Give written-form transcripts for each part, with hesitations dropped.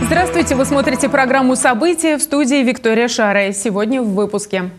Здравствуйте! Вы смотрите программу «События», в студии Виктория Шарая. Сегодня в выпуске.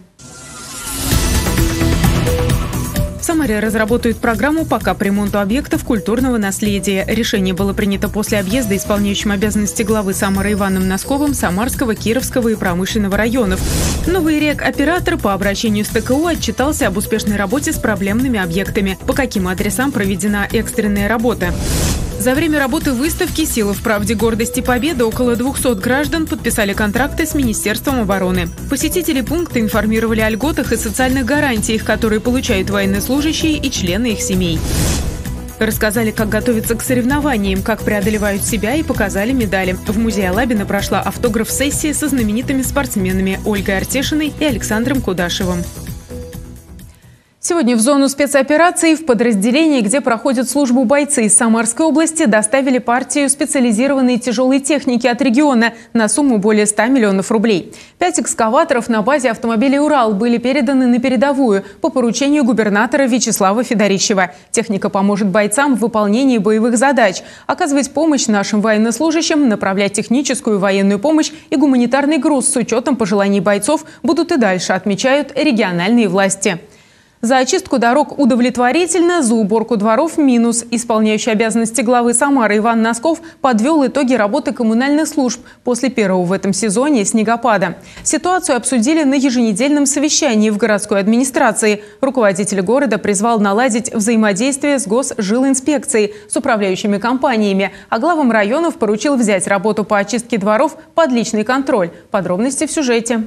В Самаре разработают программу по капремонту объектов культурного наследия. Решение было принято после объезда исполняющим обязанности главы Самары Иваном Носковым Самарского, Кировского и Промышленного районов. Новый РЕК-оператор по обращению с ТКУ отчитался об успешной работе с проблемными объектами. По каким адресам проведена экстренная работа. За время работы выставки «Сила в правде, гордость и победа» около 200 граждан подписали контракты с Министерством обороны. Посетители пункта информировали о льготах и социальных гарантиях, которые получают военнослужащие и члены их семей. Рассказали, как готовятся к соревнованиям, как преодолевают себя и показали медали. В музее Алабино прошла автограф-сессия со знаменитыми спортсменами Ольгой Артешиной и Александром Кудашевым. Сегодня в зону спецопераций в подразделении, где проходят службу бойцы из Самарской области, доставили партию специализированной тяжелой техники от региона на сумму более 100 миллионов рублей. 5 экскаваторов на базе автомобилей «Урал» были переданы на передовую по поручению губернатора Вячеслава Федорищева. Техника поможет бойцам в выполнении боевых задач, оказывать помощь нашим военнослужащим, направлять техническую и военную помощь и гуманитарный груз с учетом пожеланий бойцов будут и дальше, отмечают региональные власти. За очистку дорог удовлетворительно, за уборку дворов минус. Исполняющий обязанности главы Самары Иван Носков подвел итоги работы коммунальных служб после первого в этом сезоне снегопада. Ситуацию обсудили на еженедельном совещании в городской администрации. Руководитель города призвал наладить взаимодействие с Госжилинспекцией, с управляющими компаниями, а главам районов поручил взять работу по очистке дворов под личный контроль. Подробности в сюжете.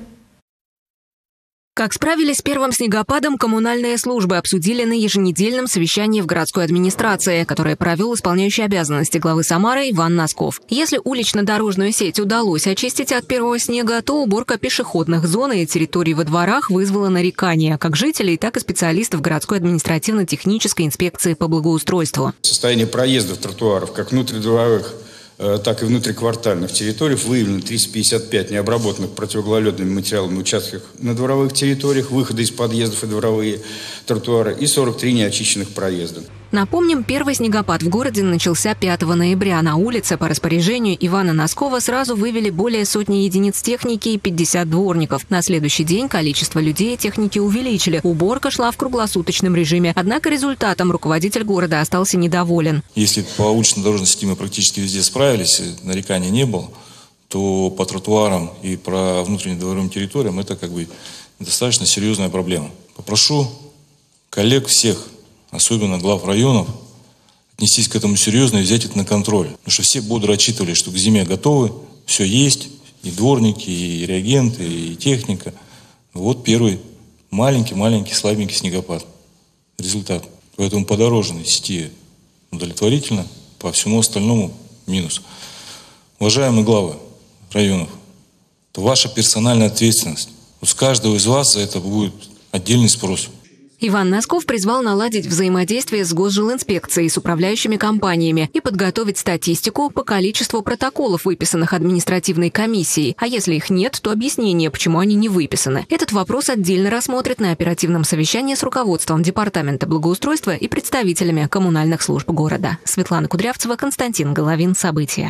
Как справились с первым снегопадом, коммунальные службы обсудили на еженедельном совещании в городской администрации, которое провел исполняющий обязанности главы Самары Иван Носков. Если улично-дорожную сеть удалось очистить от первого снега, то уборка пешеходных зон и территорий во дворах вызвала нарекания как жителей, так и специалистов городской административно-технической инспекции по благоустройству. Состояние проездов тротуаров, как внутридворовых, так и внутриквартальных территорий выявлено 355 необработанных противогололедными материалами участков на дворовых территориях, выходы из подъездов и дворовые тротуары и 43 неочищенных проезда. Напомним, первый снегопад в городе начался 5 ноября. На улице по распоряжению Ивана Носкова сразу вывели более сотни единиц техники и 50 дворников. На следующий день количество людей и техники увеличили. Уборка шла в круглосуточном режиме. Однако результатом руководитель города остался недоволен. Если по улично-дорожной сети мы практически везде справились, нареканий не было, то по тротуарам и по внутреннедворовым территориям это достаточно серьезная проблема. Попрошу коллег всех, особенно глав районов, отнестись к этому серьезно и взять это на контроль. Потому что все бодро отчитывали, что к зиме готовы, все есть, и дворники, и реагенты, и техника. Вот первый маленький, слабенький снегопад. Результат. Поэтому по дорожной сети удовлетворительно, по всему остальному минус. Уважаемые главы районов, это ваша персональная ответственность. Вот с каждого из вас за это будет отдельный спрос. Иван Носков призвал наладить взаимодействие с Госжилинспекцией, с управляющими компаниями и подготовить статистику по количеству протоколов, выписанных административной комиссией. А если их нет, то объяснение, почему они не выписаны. Этот вопрос отдельно рассмотрят на оперативном совещании с руководством Департамента благоустройства и представителями коммунальных служб города. Светлана Кудрявцева, Константин Головин. События.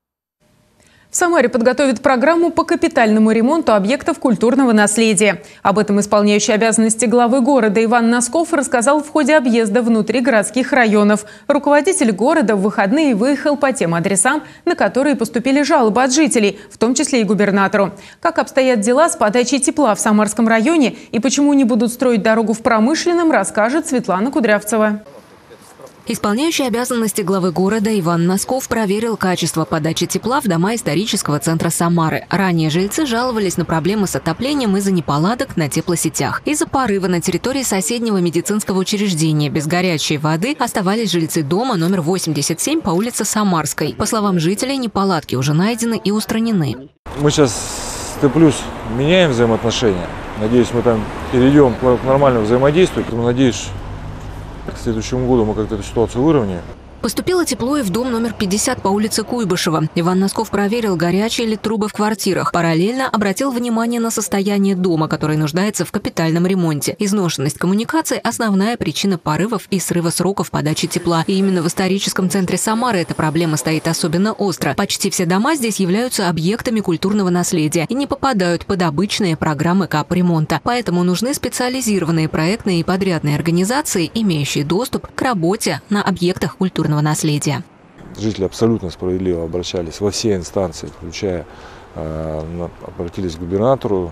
В Самаре подготовят программу по капитальному ремонту объектов культурного наследия. Об этом исполняющий обязанности главы города Иван Носков рассказал в ходе объезда внутригородских районов. Руководитель города в выходные выехал по тем адресам, на которые поступили жалобы от жителей, в том числе и губернатору. Как обстоят дела с подачей тепла в Самарском районе и почему не будут строить дорогу в Промышленном, расскажет Светлана Кудрявцева. Исполняющий обязанности главы города Иван Носков проверил качество подачи тепла в дома исторического центра Самары. Ранее жильцы жаловались на проблемы с отоплением из-за неполадок на теплосетях. Из-за порыва на территории соседнего медицинского учреждения без горячей воды оставались жильцы дома номер 87 по улице Самарской. По словам жителей, неполадки уже найдены и устранены. Мы сейчас с Т+ меняем взаимоотношения. Надеюсь, мы там перейдем к нормальному взаимодействию. Поэтому надеюсь, к следующему году мы как-то эту ситуацию выровняем. Поступило тепло и в дом номер 50 по улице Куйбышева. Иван Носков проверил, горячие ли трубы в квартирах. Параллельно обратил внимание на состояние дома, который нуждается в капитальном ремонте. Изношенность коммуникаций – основная причина порывов и срыва сроков подачи тепла. И именно в историческом центре Самары эта проблема стоит особенно остро. Почти все дома здесь являются объектами культурного наследия и не попадают под обычные программы капремонта. Поэтому нужны специализированные проектные и подрядные организации, имеющие доступ к работе на объектах культурного наследия. Жители абсолютно справедливо обращались во все инстанции, включая, обратились к губернатору.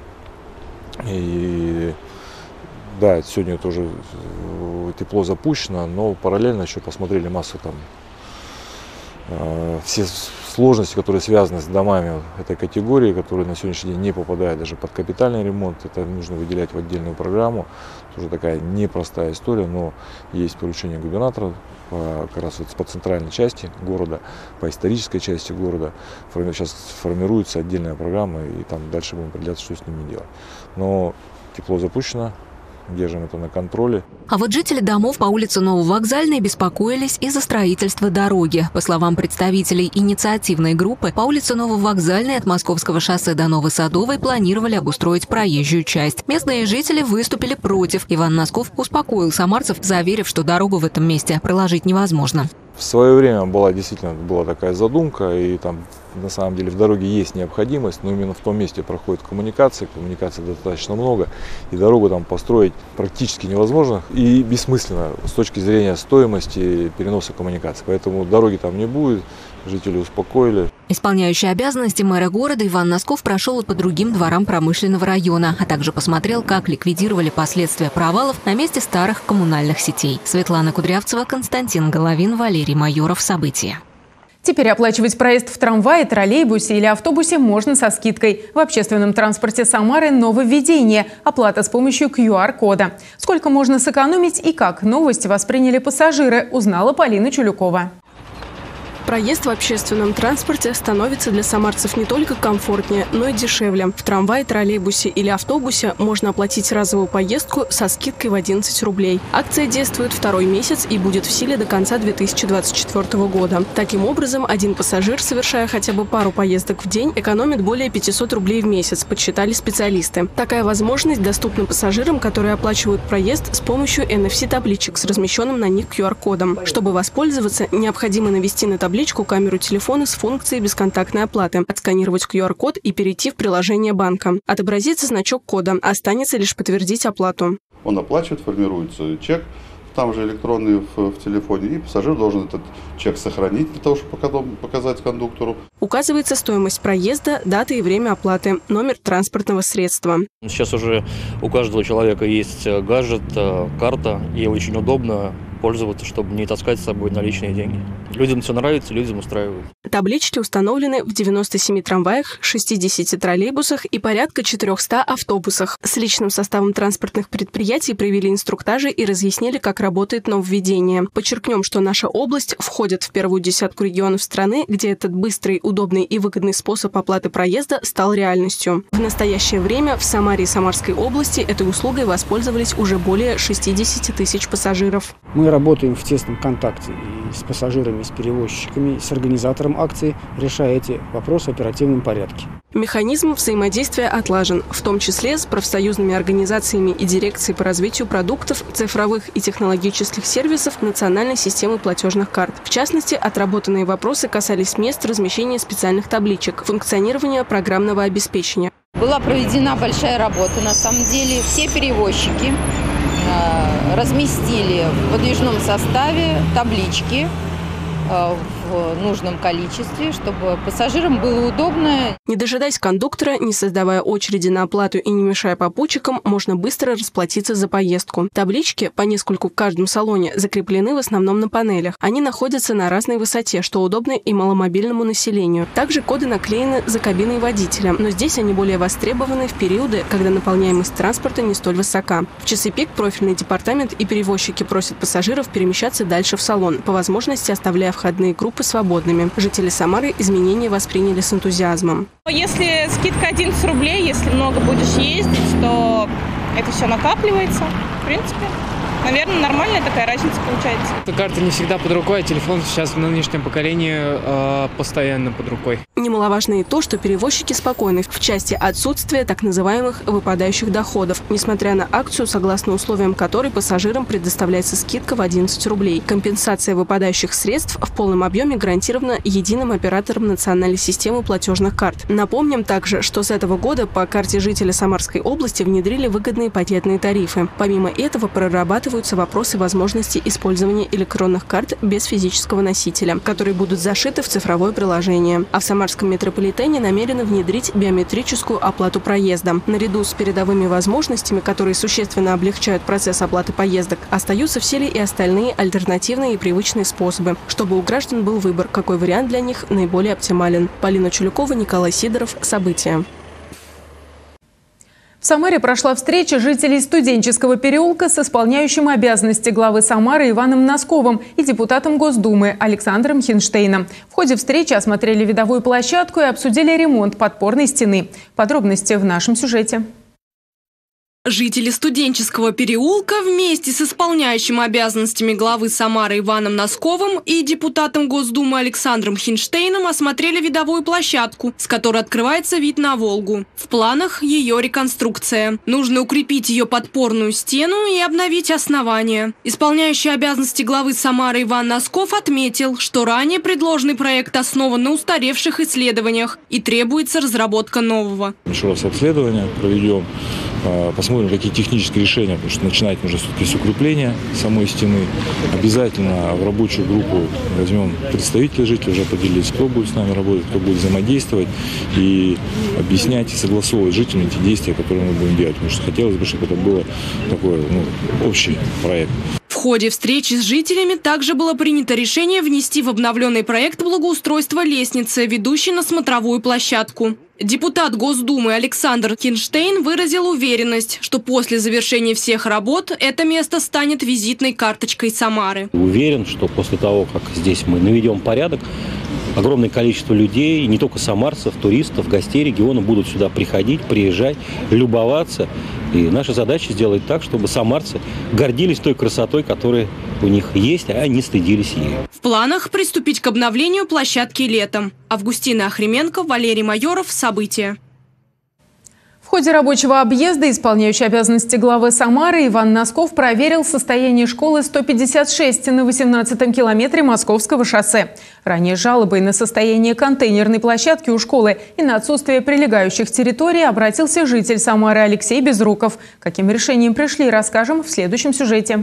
И да, сегодня тоже тепло запущено, но параллельно еще посмотрели массу там, все сложности, которые связаны с домами этой категории, которые на сегодняшний день не попадают даже под капитальный ремонт. Это нужно выделять в отдельную программу. Тоже такая непростая история, но есть поручение губернатора как раз вот по центральной части города, по исторической части города. Сейчас формируется отдельная программа, и там дальше будем определяться, что с ними делать. Но тепло запущено. Держим это на контроле. А вот жители домов по улице Нововокзальной беспокоились из-за строительства дороги. По словам представителей инициативной группы, по улице Нововокзальной от Московского шоссе до Новой Садовой планировали обустроить проезжую часть. Местные жители выступили против. Иван Носков успокоил самарцев, заверив, что дорогу в этом месте проложить невозможно. В свое время действительно была такая задумка, и там на самом деле в дороге есть необходимость, но именно в том месте проходят коммуникаций достаточно много, и дорогу там построить практически невозможно и бессмысленно с точки зрения стоимости переноса коммуникаций. Поэтому дороги там не будет, жители успокоили. Исполняющий обязанности мэра города Иван Носков прошел по другим дворам промышленного района, а также посмотрел, как ликвидировали последствия провалов на месте старых коммунальных сетей. Светлана Кудрявцева, Константин Головин, Валерий Майоров. События. Теперь оплачивать проезд в трамвае, троллейбусе или автобусе можно со скидкой. В общественном транспорте Самары нововведение – оплата с помощью QR-кода. Сколько можно сэкономить и как новость восприняли пассажиры, узнала Полина Чулюкова. Проезд в общественном транспорте становится для самарцев не только комфортнее, но и дешевле. В трамвае, троллейбусе или автобусе можно оплатить разовую поездку со скидкой в 11 рублей. Акция действует второй месяц и будет в силе до конца 2024 года. Таким образом, один пассажир, совершая хотя бы пару поездок в день, экономит более 500 рублей в месяц, подсчитали специалисты. Такая возможность доступна пассажирам, которые оплачивают проезд с помощью NFC-табличек с размещенным на них QR-кодом. Чтобы воспользоваться, необходимо навести на табличку камеру телефона с функцией бесконтактной оплаты, отсканировать QR-код и перейти в приложение банка. Отобразится значок кода, останется лишь подтвердить оплату. Он оплачивает, формируется чек, там же электронный в телефоне, и пассажир должен этот чек сохранить для того, чтобы потом показать кондуктору. Указывается стоимость проезда, дата и время оплаты, номер транспортного средства. Сейчас уже у каждого человека есть гаджет, карта, и очень удобно пользоваться, чтобы не таскать с собой наличные деньги. Людям все нравится, людям устраивает. Таблички установлены в 97 трамваях, 60 троллейбусах и порядка 400 автобусах. С личным составом транспортных предприятий провели инструктажи и разъяснили, как работает нововведение. Подчеркнем, что наша область входит в первую десятку регионов страны, где этот быстрый, удобный и выгодный способ оплаты проезда стал реальностью. В настоящее время в Самаре и Самарской области этой услугой воспользовались уже более 60 тысяч пассажиров. Мы работаем в тесном контакте и с пассажирами, и с перевозчиками, и с организатором акции, решая эти вопросы в оперативном порядке. Механизм взаимодействия отлажен, в том числе с профсоюзными организациями и дирекцией по развитию продуктов, цифровых и технологических сервисов национальной системы платежных карт. В частности, отработанные вопросы касались мест размещения специальных табличек, функционирования программного обеспечения. Была проведена большая работа, на самом деле. Все перевозчики разместили в подвижном составе таблички в нужном количестве, чтобы пассажирам было удобно. Не дожидаясь кондуктора, не создавая очереди на оплату и не мешая попутчикам, можно быстро расплатиться за поездку. Таблички, по нескольку в каждом салоне, закреплены в основном на панелях. Они находятся на разной высоте, что удобно и маломобильному населению. Также коды наклеены за кабиной водителя, но здесь они более востребованы в периоды, когда наполняемость транспорта не столь высока. В часы пик профильный департамент и перевозчики просят пассажиров перемещаться дальше в салон, по возможности оставляя входные группы свободными. Жители Самары изменения восприняли с энтузиазмом. Если скидка 11 рублей, если много будешь ездить, то это все накапливается. В принципе, Наверное, нормальная такая разница получается. Карта не всегда под рукой, а телефон сейчас в нынешнем поколении постоянно под рукой. Немаловажно и то, что перевозчики спокойны в части отсутствия так называемых выпадающих доходов, несмотря на акцию, согласно условиям которой пассажирам предоставляется скидка в 11 рублей. Компенсация выпадающих средств в полном объеме гарантирована единым оператором национальной системы платежных карт. Напомним также, что с этого года по карте жителя Самарской области внедрили выгодные пакетные тарифы. Помимо этого прорабатываются вопросы возможности использования электронных карт без физического носителя, которые будут зашиты в цифровое приложение. А в Самарском метрополитене намерены внедрить биометрическую оплату проезда. Наряду с передовыми возможностями, которые существенно облегчают процесс оплаты поездок, остаются в силе и остальные альтернативные и привычные способы, чтобы у граждан был выбор, какой вариант для них наиболее оптимален. Полина Чулюкова, Николай Сидоров. События. В Самаре прошла встреча жителей студенческого переулка с исполняющим обязанности главы Самары Иваном Носковым и депутатом Госдумы Александром Хинштейном. В ходе встречи осмотрели видовую площадку и обсудили ремонт подпорной стены. Подробности в нашем сюжете. Жители студенческого переулка вместе с исполняющим обязанностями главы Самары Иваном Носковым и депутатом Госдумы Александром Хинштейном осмотрели видовую площадку, с которой открывается вид на Волгу. В планах ее реконструкция. Нужно укрепить ее подпорную стену и обновить основание. Исполняющий обязанности главы Самары Иван Носков отметил, что ранее предложенный проект основан на устаревших исследованиях и требуется разработка нового. Еще раз обследование проведем. Посмотрим, какие технические решения, потому что начинать нужно все-таки с укрепления самой стены. Обязательно в рабочую группу возьмем представителей жителей, уже поделились, кто будет с нами работать, кто будет взаимодействовать и объяснять и согласовывать жителям эти действия, которые мы будем делать. Потому что хотелось бы, чтобы это было такой общий проект. В ходе встречи с жителями также было принято решение внести в обновленный проект благоустройства лестницы, ведущей на смотровую площадку. Депутат Госдумы Александр Хинштейн выразил уверенность, что после завершения всех работ это место станет визитной карточкой Самары. Уверен, что после того, как здесь мы наведем порядок, огромное количество людей, не только самарцев, туристов, гостей региона будут сюда приходить, приезжать, любоваться. И наша задача сделать так, чтобы самарцы гордились той красотой, которая у них есть, а не стыдились ею. В планах приступить к обновлению площадки летом. Августина Охрименко, Валерий Майоров. События. В ходе рабочего объезда исполняющий обязанности главы Самары Иван Носков проверил состояние школы 156 на 18-м километре Московского шоссе. Ранее жалобой на состояние контейнерной площадки у школы и на отсутствие прилегающих территорий обратился житель Самары Алексей Безруков. Каким решением пришли, расскажем в следующем сюжете.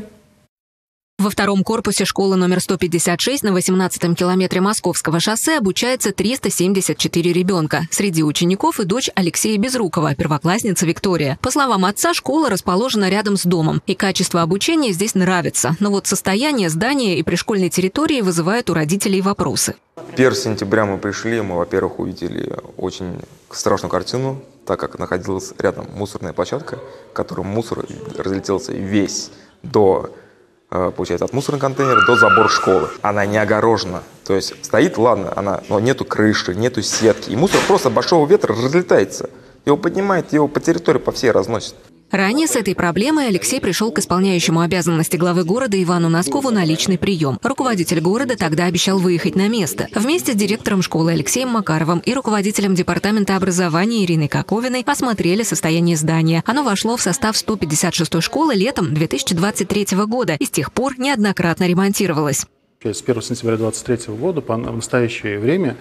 Во втором корпусе школы номер 156 на 18-м километре Московского шоссе обучается 374 ребенка. Среди учеников и дочь Алексея Безрукова, первоклассница Виктория. По словам отца, школа расположена рядом с домом, и качество обучения здесь нравится. Но вот состояние здания и пришкольной территории вызывает у родителей вопросы. 1 сентября мы пришли, мы, во-первых, увидели очень страшную картину, так как находилась рядом мусорная площадка, в которой мусор разлетелся весь получается, от мусорного контейнера до забора школы. Она не огорожена. То есть стоит, ладно, но нету крыши, нету сетки. И мусор просто от большого ветра разлетается. Его поднимает, его по территории по всей разносит. Ранее с этой проблемой Алексей пришел к исполняющему обязанности главы города Ивану Носкову на личный прием. Руководитель города тогда обещал выехать на место. Вместе с директором школы Алексеем Макаровым и руководителем департамента образования Ириной Коковиной осмотрели состояние здания. Оно вошло в состав 156-й школы летом 2023 года и с тех пор неоднократно ремонтировалось. С 1 сентября 2023 года по настоящее время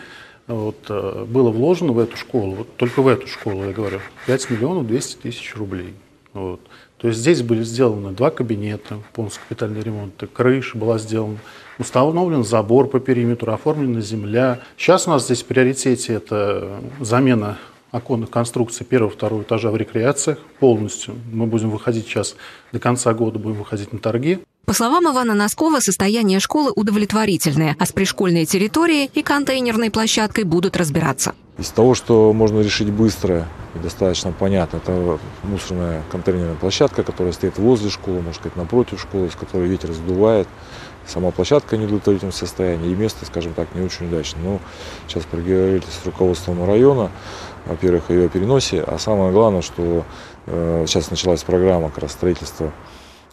было вложено в эту школу, только в эту школу, я говорю, 5 миллионов 200 тысяч рублей. То есть здесь были сделаны 2 кабинета, полностью капитальный ремонт, крыша была сделана, установлен забор по периметру, оформлена земля. Сейчас у нас здесь в приоритете это замена оконных конструкций 1-2 этажа в рекреациях полностью. Мы будем выходить сейчас, до конца года будем выходить на торги. По словам Ивана Носкова, состояние школы удовлетворительное, а с пришкольной территорией и контейнерной площадкой будут разбираться. Из того, что можно решить быстро и достаточно понятно, это мусорная контейнерная площадка, которая стоит возле школы, можно сказать, напротив школы, с которой ветер сдувает. Сама площадка в неудовлетворительном состоянии, и место, скажем так, не очень удачно. Но сейчас проговорили с руководством района, во-первых, о ее переносе, а самое главное, что сейчас началась программа как раз строительства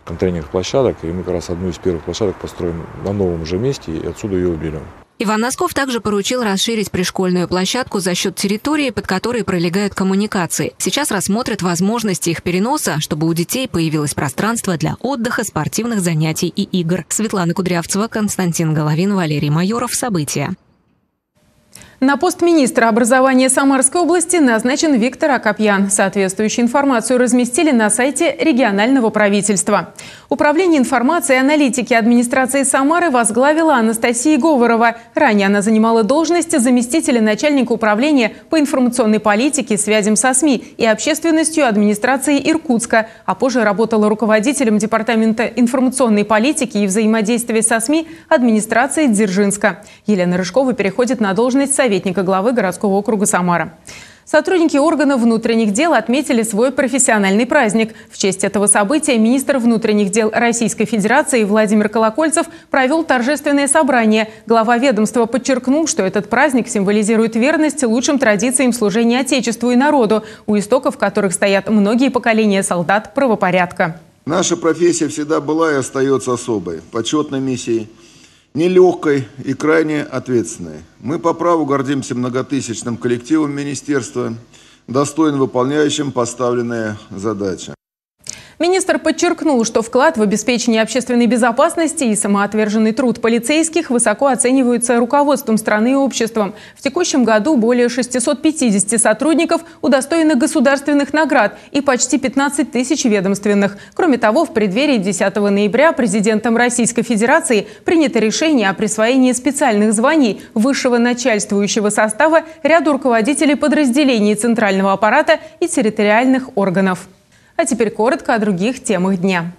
тренинг-площадок, и мы как раз одну из первых площадок построим на новом же месте, и отсюда ее уберем. Иван Носков также поручил расширить пришкольную площадку за счет территории, под которой пролегают коммуникации. Сейчас рассмотрят возможности их переноса, чтобы у детей появилось пространство для отдыха, спортивных занятий и игр. Светлана Кудрявцева, Константин Головин, Валерий Майоров. События. На пост министра образования Самарской области назначен Виктор Акопьян. Соответствующую информацию разместили на сайте регионального правительства. Управление информации и аналитики администрации Самары возглавила Анастасия Говорова. Ранее она занимала должность заместителя начальника управления по информационной политике, связям со СМИ и общественностью администрации Иркутска, а позже работала руководителем департамента информационной политики и взаимодействия со СМИ администрации Дзержинска. Елена Рыжкова переходит на должность советника главы городского округа Самара. Сотрудники органов внутренних дел отметили свой профессиональный праздник. В честь этого события министр внутренних дел Российской Федерации Владимир Колокольцев провел торжественное собрание. Глава ведомства подчеркнул, что этот праздник символизирует верность лучшим традициям служения Отечеству и народу, у истоков которых стоят многие поколения солдат правопорядка. Наша профессия всегда была и остается особой, почетной миссией, нелегкой и крайне ответственной. Мы по праву гордимся многотысячным коллективом министерства, достойно выполняющим поставленные задачи. Министр подчеркнул, что вклад в обеспечение общественной безопасности и самоотверженный труд полицейских высоко оцениваются руководством страны и обществом. В текущем году более 650 сотрудников удостоены государственных наград и почти 15 тысяч ведомственных. Кроме того, в преддверии 10 ноября президентом Российской Федерации принято решение о присвоении специальных званий высшего начальствующего состава ряду руководителей подразделений центрального аппарата и территориальных органов. А теперь коротко о других темах дня.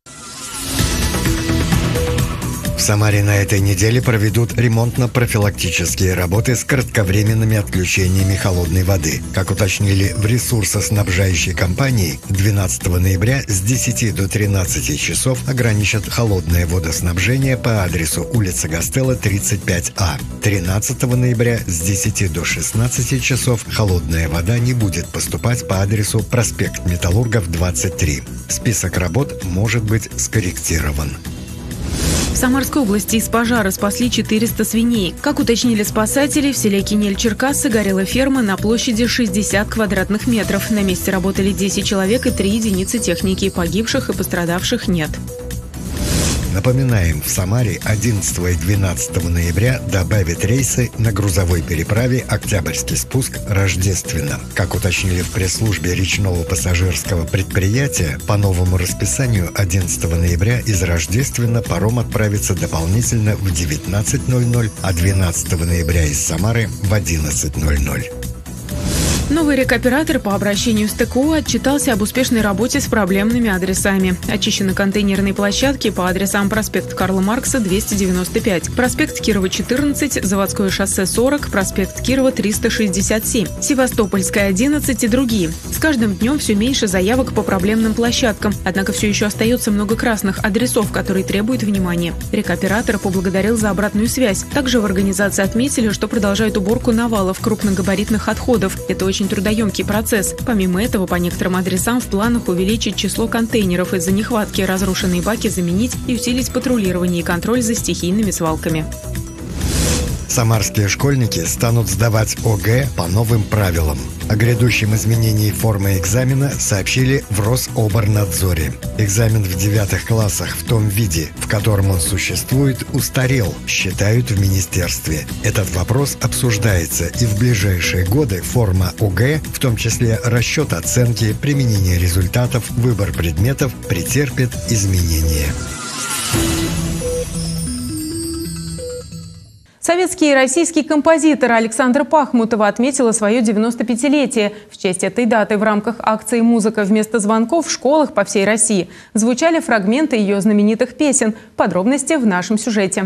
В Самаре на этой неделе проведут ремонтно-профилактические работы с кратковременными отключениями холодной воды. Как уточнили в ресурсоснабжающей компании, 12 ноября с 10 до 13 часов ограничат холодное водоснабжение по адресу улица Гастелло, 35А. 13 ноября с 10 до 16 часов холодная вода не будет поступать по адресу проспект Металлургов, 23. Список работ может быть скорректирован. В Самарской области из пожара спасли 400 свиней. Как уточнили спасатели, в селе Кинель-Черкассы горела ферма на площади 60 квадратных метров. На месте работали 10 человек и 3 единицы техники. Погибших и пострадавших нет. Напоминаем, в Самаре 11 и 12 ноября добавят рейсы на грузовой переправе «Октябрьский спуск» Рождественно. Как уточнили в пресс-службе речного пассажирского предприятия, по новому расписанию 11 ноября из Рождественно паром отправится дополнительно в 19:00, а 12 ноября из Самары в 11:00. Новый рекоператор по обращению с ТКО отчитался об успешной работе с проблемными адресами. Очищены контейнерные площадки по адресам проспект Карла Маркса, 295, проспект Кирова, 14, Заводское шоссе, 40, проспект Кирова, 367, Севастопольская, 11 и другие. С каждым днем все меньше заявок по проблемным площадкам. Однако все еще остается много красных адресов, которые требуют внимания. Рекоператор поблагодарил за обратную связь. Также в организации отметили, что продолжают уборку навалов крупногабаритных отходов. Это очень трудоемкий процесс. Помимо этого, по некоторым адресам в планах увеличить число контейнеров из-за нехватки, разрушенные баки заменить и усилить патрулирование и контроль за стихийными свалками. Самарские школьники станут сдавать ОГЭ по новым правилам. О грядущем изменении формы экзамена сообщили в Рособорнадзоре. Экзамен в 9 классах в том виде, в котором он существует, устарел, считают в министерстве. Этот вопрос обсуждается, и в ближайшие годы форма ОГЭ, в том числе расчет оценки, применение результатов, выбор предметов, претерпит изменения. Советский и российский композитор Александра Пахмутова отметила свое 95-летие. В честь этой даты в рамках акции «Музыка вместо звонков» в школах по всей России звучали фрагменты ее знаменитых песен. Подробности в нашем сюжете.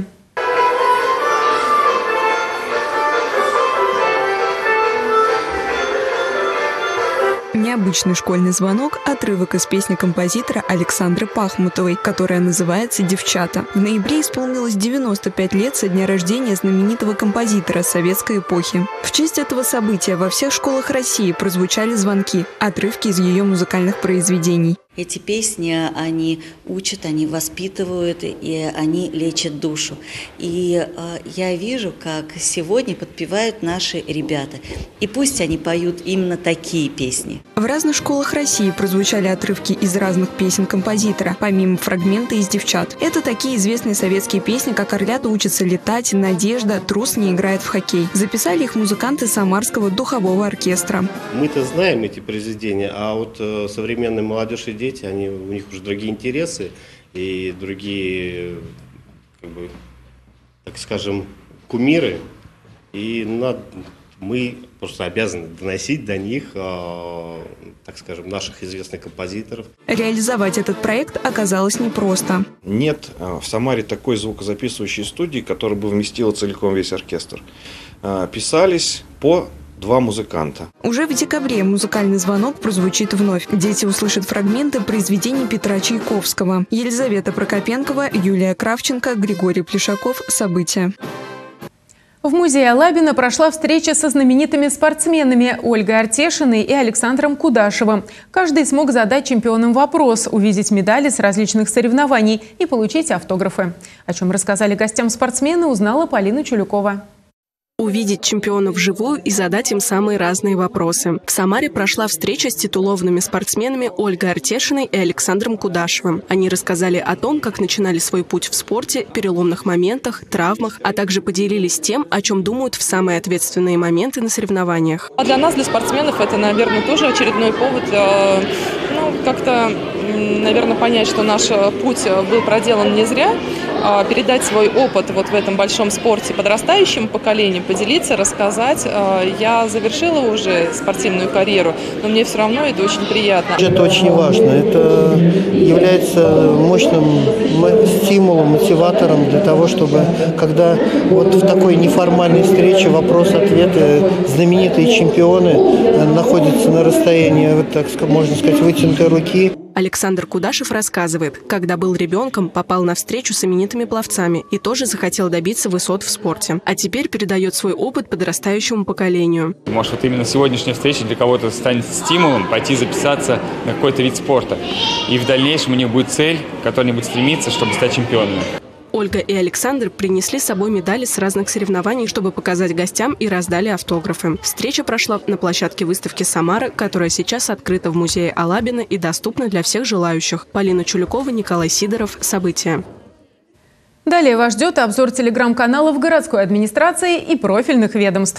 Необычный школьный звонок – отрывок из песни композитора Александры Пахмутовой, которая называется «Девчата». В ноябре исполнилось 95 лет со дня рождения знаменитого композитора советской эпохи. В честь этого события во всех школах России прозвучали звонки, отрывки из ее музыкальных произведений. Эти песни, они учат, они воспитывают, и они лечат душу. И я вижу, как сегодня подпевают наши ребята. И пусть они поют именно такие песни. В разных школах России прозвучали отрывки из разных песен композитора, помимо фрагмента из «Девчат». Это такие известные советские песни, как «Орлята учатся летать», «Надежда», «Трус не играет в хоккей». Записали их музыканты Самарского духового оркестра. Мы-то знаем эти произведения, а вот современная молодежь и дети, у них уже другие интересы и другие, так скажем, кумиры. И мы просто обязаны доносить до них, так скажем, наших известных композиторов. Реализовать этот проект оказалось непросто. Нет в Самаре такой звукозаписывающей студии, которая бы вместила целиком весь оркестр. Писались по 2 музыканта. Уже в декабре музыкальный звонок прозвучит вновь. Дети услышат фрагменты произведений Петра Чайковского. Елизавета Прокопенкова, Юлия Кравченко, Григорий Плешаков. События. В музее Алабина прошла встреча со знаменитыми спортсменами Ольгой Артешиной и Александром Кудашевым. Каждый смог задать чемпионам вопрос, увидеть медали с различных соревнований и получить автографы. О чем рассказали гостям спортсмены, узнала Полина Чулюкова. Увидеть чемпионов вживую и задать им самые разные вопросы. В Самаре прошла встреча с титулованными спортсменами Ольгой Артешиной и Александром Кудашевым. Они рассказали о том, как начинали свой путь в спорте, переломных моментах, травмах, а также поделились тем, о чем думают в самые ответственные моменты на соревнованиях. А для нас, для спортсменов, это, наверное, тоже очередной повод как-то, наверное, понять, что наш путь был проделан не зря, передать свой опыт вот в этом большом спорте подрастающему поколению, поделиться, рассказать. Я завершила уже спортивную карьеру, но мне все равно это очень приятно. Это очень важно. Это является мощным стимулом, мотиватором для того, чтобы, когда вот в такой неформальной встрече вопрос-ответы, знаменитые чемпионы находятся на расстоянии, вот так можно сказать, вытянутой руки. Александр Кудашев рассказывает, когда был ребенком, попал на встречу с именитыми пловцами и тоже захотел добиться высот в спорте. А теперь передает свой опыт подрастающему поколению. Может, вот именно сегодняшняя встреча для кого-то станет стимулом пойти записаться на какой-то вид спорта. И в дальнейшем у них будет цель, к которой они будут стремиться, чтобы стать чемпионами. Ольга и Александр принесли с собой медали с разных соревнований, чтобы показать гостям, и раздали автографы. Встреча прошла на площадке выставки «Самара», которая сейчас открыта в музее Алабина и доступна для всех желающих. Полина Чулюкова, Николай Сидоров. События. Далее вас ждет обзор телеграм-каналов городской администрации и профильных ведомств.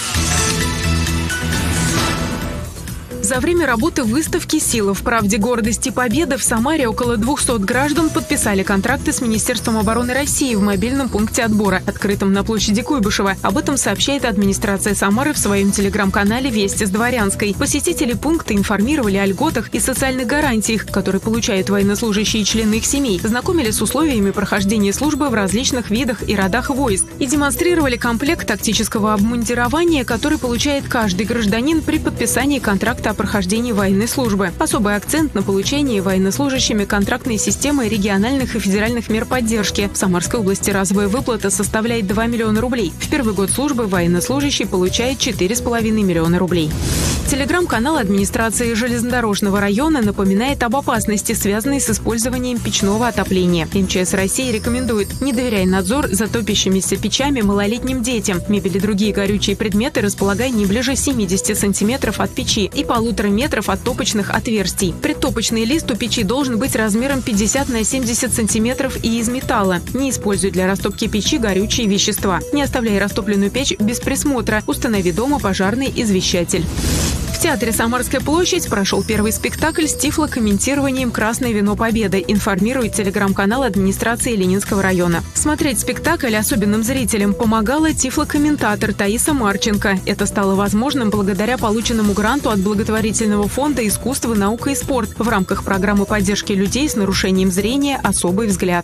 За время работы выставки «Сила в правде, гордость и победа» в Самаре около 200 граждан подписали контракты с Министерством обороны России в мобильном пункте отбора, открытом на площади Куйбышева. Об этом сообщает администрация Самары в своем телеграм-канале «Вести с Дворянской». Посетители пункта информировали о льготах и социальных гарантиях, которые получают военнослужащие и члены их семей, знакомили с условиями прохождения службы в различных видах и родах войск и демонстрировали комплект тактического обмундирования, который получает каждый гражданин при подписании контракта о прохождении военной службы. Особый акцент на получении военнослужащими контрактной системы региональных и федеральных мер поддержки. В Самарской области разовая выплата составляет 2 миллиона рублей. В первый год службы военнослужащий получает 4,5 миллиона рублей. Телеграм-канал администрации железнодорожного района напоминает об опасности, связанной с использованием печного отопления. МЧС России рекомендует: не доверяй надзор за топящимися печами малолетним детям. Мебель и другие горючие предметы располагай не ближе 70 сантиметров от печи и 1,5 метров от топочных отверстий. Предтопочный лист у печи должен быть размером 50 на 70 сантиметров и из металла. Не используй для растопки печи горючие вещества. Не оставляй растопленную печь без присмотра. Установи дома пожарный извещатель. В театре «Самарская площадь» прошел первый спектакль с тифлокомментированием «Красное вино Победы», информирует телеграм-канал администрации Ленинского района. Смотреть спектакль особенным зрителям помогала тифлокомментатор Таиса Марченко. Это стало возможным благодаря полученному гранту от благотворительного фонда «Искусство, наука и спорт» в рамках программы поддержки людей с нарушением зрения «Особый взгляд».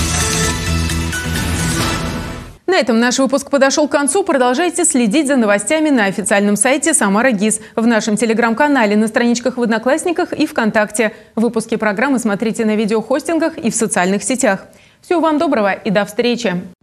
На этом наш выпуск подошел к концу. Продолжайте следить за новостями на официальном сайте «Самара ГИС», в нашем телеграм-канале, на страничках в Одноклассниках и ВКонтакте. Выпуски программы смотрите на видеохостингах и в социальных сетях. Всего вам доброго и до встречи!